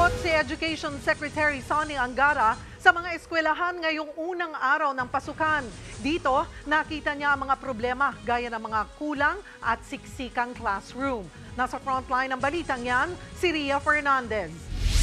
Nag-ikot si Education Secretary Sonny Angara sa mga eskwelahan ngayong unang araw ng pasukan. Dito, nakita niya ang mga problema gaya ng mga kulang at siksikang classroom. Nasa frontline ng balitang yan, si Ria Fernandez.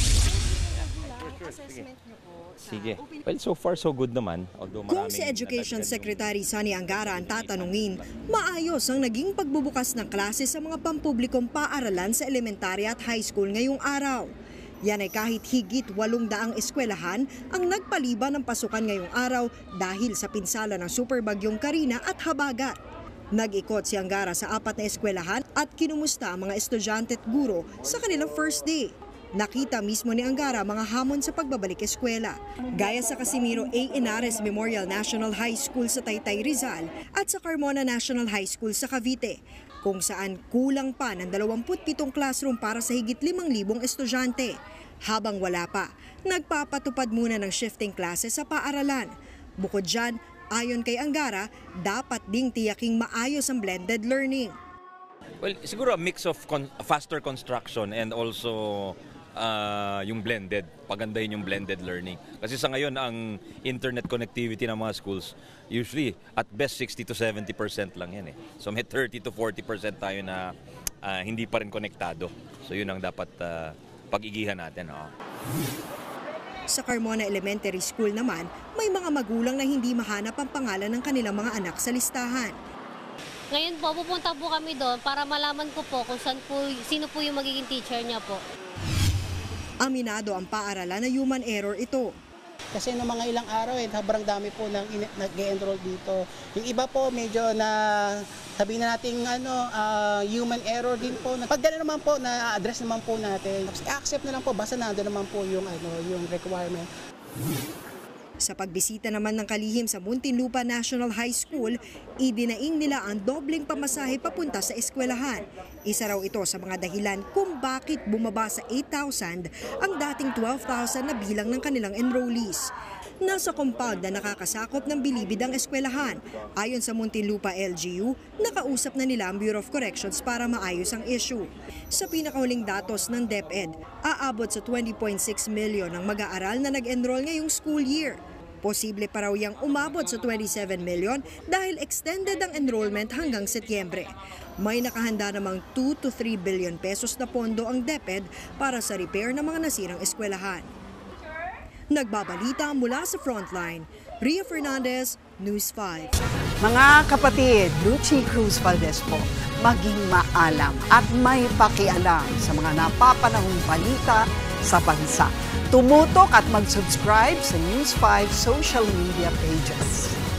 Sige. Well, so far so good naman. Kung si Education Secretary Sonny Angara ang tatanungin, maayos ang naging pagbubukas ng klase sa mga pampublikong paaralan sa elementarya at high school ngayong araw. Yan ay kahit higit 800 eskwelahan ang nagpaliban ng pasukan ngayong araw dahil sa pinsala ng superbagyong Karina at habagat. Nag-ikot si Angara sa 4 na eskwelahan at kinumusta ang mga estudyante at guro sa kanilang first day. Nakita mismo ni Angara mga hamon sa pagbabalik eskwela, gaya sa Casimiro A. Henares Memorial National High School sa Taytay, Rizal at sa Carmona National High School sa Cavite, kung saan kulang pa ng 27 classroom para sa higit 5,000 estudyante. Habang wala pa, nagpapatupad muna ng shifting classes sa paaralan. Bukod dyan, ayon kay Angara, dapat ding tiyaking maayos ang blended learning. Well, siguro a mix of faster construction and also yung blended, pagandahin yung blended learning. Kasi sa ngayon, ang internet connectivity ng mga schools, usually at best 60 to 70% lang yan eh. So may 30 to 40% tayo na hindi pa rin konektado. So yun ang dapat pag-igihan natin. Sa Carmona Elementary School naman, may mga magulang na hindi mahanap ang pangalan ng kanilang mga anak sa listahan. Ngayon po, pupunta po kami doon para malaman ko po kung sino po yung magiging teacher niya po. Aminado ang paaralan na human error ito. Kasi noong mga ilang araw, sobrang dami po nag-enroll dito. Yung iba po medyo na sabihin na natin human error din po. Pagdala naman po, na-address naman po natin. I-accept na lang po, basta nandun naman po yung requirement. Sa pagbisita naman ng kalihim sa Muntinlupa National High School, idinaing nila ang dobleng pamasahe papunta sa eskwelahan. Isa raw ito sa mga dahilan kung bakit bumaba sa 8,000 ang dating 12,000 na bilang ng kanilang enrollees. Nasa compound na nakakasakop ng bilibid ang eskwelahan. Ayon sa Muntinlupa LGU, nakausap na nila ang Bureau of Corrections para maayos ang issue. Sa pinakahuling datos ng DepEd, aabot sa 20.6 million ang mag-aaral na nag-enroll ngayong school year. Posible pa raw yang umabot sa 27 million dahil extended ang enrollment hanggang Setyembre. May nakahanda namang 2 to 3 billion pesos na pondo ang DepEd para sa repair ng mga nasirang eskwelahan. Nagbabalita mula sa Frontline, Ria Fernandez, News 5. Mga kapatid, Lucy Cruz Valdez po, maging maalam at may pakialam sa mga napapanahong balita sa bansa. Tumutok at mag-subscribe sa News 5 social media pages.